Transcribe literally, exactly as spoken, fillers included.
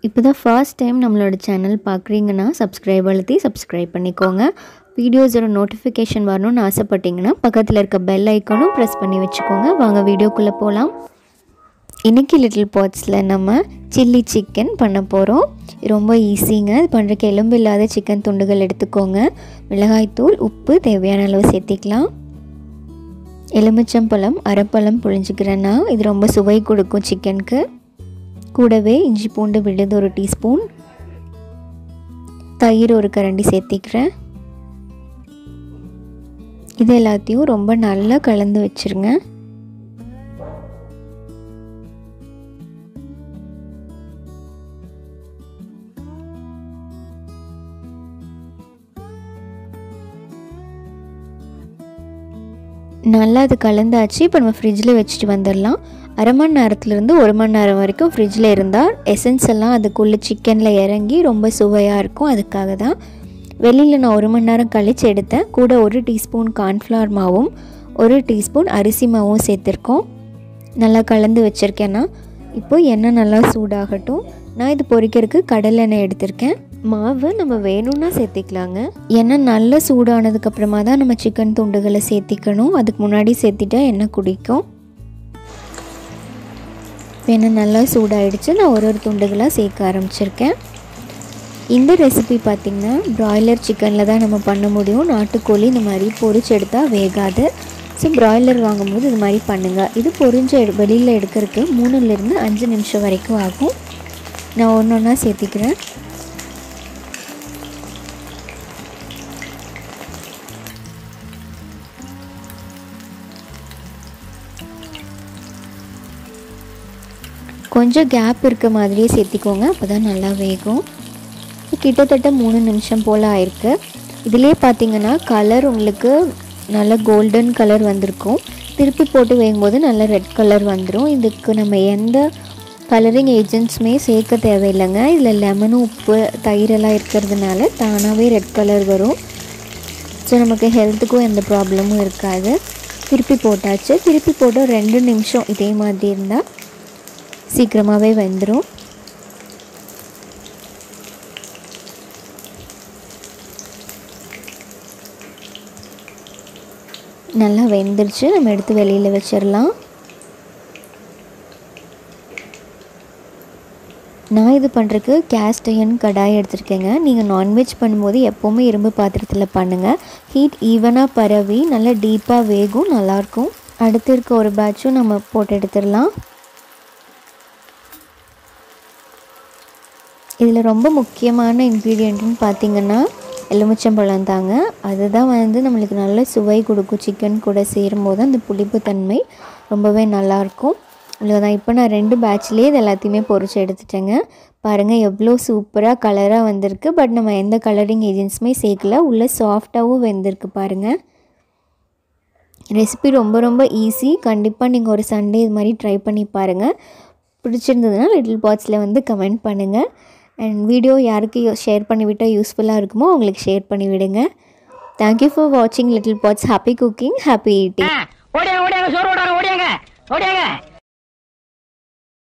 இப்போ தான் first time நம்மளோட சேனல் பார்க்குறீங்கன்னா சப்ஸ்கிரைப் அழுத்தி சப்ஸ்கிரைப் பண்ணிக்கோங்க. வீடியோஸோட நோட்டிஃபிகேஷன் வரணும்னு ஆசைப்பட்டீங்கன்னா பக்கத்தில் இருக்க பெல் ஐக்கானும் ப்ரெஸ் பண்ணி வச்சுக்கோங்க. வாங்க வீடியோக்குள்ளே போகலாம். இன்றைக்கி லிட்டில் பாட்ஸில் நம்ம சில்லி சிக்கன் பண்ண போகிறோம். ரொம்ப ஈஸிங்க. இது பண்ணுறதுக்கு எலும்பு இல்லாத சிக்கன் துண்டுகள் எடுத்துக்கோங்க. மிளகாய்த்தூள், உப்பு தேவையான அளவு சேர்த்திக்கலாம். எலுமிச்சம்பழம் அரைப்பழம் புழிஞ்சிக்கிறேன்னா இது ரொம்ப சுவை கொடுக்கும் சிக்கனுக்கு. கூடவே இஞ்சி பூண்டு விழுது ஒரு டீஸ்பூன், தயிர் ஒரு கரண்டி சேர்த்திக்கிறேன். இது எல்லாத்தையும் ரொம்ப நல்லா கலந்து வச்சிருங்க. நல்லா அது கலந்தாச்சு. இப்போ நம்ம ஃப்ரிட்ஜில் வச்சுட்டு வந்துடலாம். அரை மணி நேரத்துலேருந்து ஒரு மணி நேரம் வரைக்கும் ஃப்ரிட்ஜில் இருந்தால் எசன்ஸ் எல்லாம் அதுக்குள்ளே சிக்கனில் இறங்கி ரொம்ப சுவையாக இருக்கும். அதுக்காக தான் வெளியில் நான் ஒரு மணி நேரம் கழித்து எடுத்தேன். கூட ஒரு டீஸ்பூன் கார்ன்ஃப்ளவர் மாவும் ஒரு டீஸ்பூன் அரிசி மாவும் சேர்த்துருக்கோம். நல்லா கலந்து வச்சுருக்கேன்னா இப்போ எண்ணெய் நல்லா சூடாகட்டும். நான் இது பொரிக்கிறதுக்கு கடலெண்ணெய் எடுத்திருக்கேன். மாவு நம்ம வேணும்னா சேர்த்திக்கலாங்க. எண்ணெய் நல்லா சூடானதுக்கப்புறமா தான் நம்ம சிக்கன் துண்டுகளை சேர்த்திக்கணும். அதுக்கு முன்னாடி சேர்த்திட்டா எண்ணெய் குடிக்கும். எண்ணெய் நல்லா சூடாயிடுச்சு. நான் ஒரு ஒரு துண்டுகளாக சேர்க்க ஆரம்பிச்சிருக்கேன். இந்த ரெசிபி பார்த்திங்கன்னா ப்ராய்லர் சிக்கனில் தான் நம்ம பண்ண முடியும். நாட்டுக்கோழி இந்த மாதிரி பொரிச்சு எடுத்தால் வேகாது. ஸோ ப்ராய்லர் வாங்கும்போது இது மாதிரி பண்ணுங்கள். இது பொரிஞ்ச எடு வெளியில் எடுக்கிறதுக்கு மூணுலேருந்து அஞ்சு நிமிஷம் வரைக்கும் ஆகும். நான் ஒன்று ஒன்றா சேர்த்திக்கிறேன். கொஞ்சம் கேப் இருக்க மாதிரியே சேர்த்திக்கோங்க. அப்போ தான் நல்லா வேகும். கிட்டத்தட்ட மூணு நிமிஷம் போல் ஆயிருக்கு. இதிலே பார்த்திங்கன்னா கலர் உங்களுக்கு நல்ல கோல்டன் கலர் வந்திருக்கும். திருப்பி போட்டு வேகும்போது நல்ல ரெட் கலர் வந்துடும். இதுக்கு நம்ம எந்த கலரிங் ஏஜென்ட்ஸுமே சேர்க்க தேவையில்லைங்க. இதில் லெமனும் உப்பு தயிரெல்லாம் இருக்கிறதுனால தானாகவே ரெட் கலர் வரும். ஸோ நமக்கு ஹெல்த்துக்கும் எந்த ப்ராப்ளமும் இருக்காது. திருப்பி போட்டாச்சு. திருப்பி போட்டு ரெண்டு நிமிஷம் இதே மாதிரி இருந்தால் சீக்கிரமாகவே வெந்துடும். நல்லா வெந்துருச்சு. நம்ம எடுத்து வெளியில் வச்சிடலாம். நான் இது பண்ணுறதுக்கு கேஸ்ட் அயர்ன் கடாய் எடுத்துருக்கேங்க. நீங்கள் நான்வெஜ் பண்ணும்போது எப்போவுமே இரும்பு பாத்திரத்தில் பண்ணுங்கள். ஹீட் ஈவனாக பரவி நல்லா டீப்பாக வேகும், நல்லாயிருக்கும். அடுத்து இருக்க ஒரு பேட்சும் நம்ம போட்டு எடுத்துடலாம். இதில் ரொம்ப முக்கியமான இன்க்ரீடியண்ட்டுன்னு பார்த்திங்கன்னா எலுமிச்சம்பழம் தாங்க. அதுதான் வந்து நம்மளுக்கு நல்ல சுவை கொடுக்கும். சிக்கன் கூட சேரும்போது அந்த புளிப்பு தன்மை ரொம்பவே நல்லாயிருக்கும். அவ்வளோதான். இப்போ நான் ரெண்டு பேட்ச்லேயே இது எல்லாத்தையுமே பொரிச்சு எடுத்துட்டேங்க. பாருங்கள் எவ்வளோ சூப்பராக கலராக வந்திருக்கு. பட் நம்ம எந்த கலரிங் ஏஜென்ட்ஸுமே சேர்க்கல. உள்ளே சாஃப்டாகவும் வெந்திருக்கு பாருங்கள். ரெசிபி ரொம்ப ரொம்ப ஈஸி. கண்டிப்பாக நீங்கள் ஒரு சண்டே இது மாதிரி ட்ரை பண்ணி பாருங்கள். பிடிச்சிருந்ததுன்னா லிட்டில் பாட்ஸில் வந்து கமெண்ட் பண்ணுங்கள். அண்ட் வீடியோ யாருக்கு ஷேர் பண்ணிவிட்டால் யூஸ்ஃபுல்லாக இருக்குமோ அவங்களுக்கு ஷேர் பண்ணி விடுங்க. தேங்க்யூ ஃபார் வாட்சிங் little pots. Happy cooking, happy eating.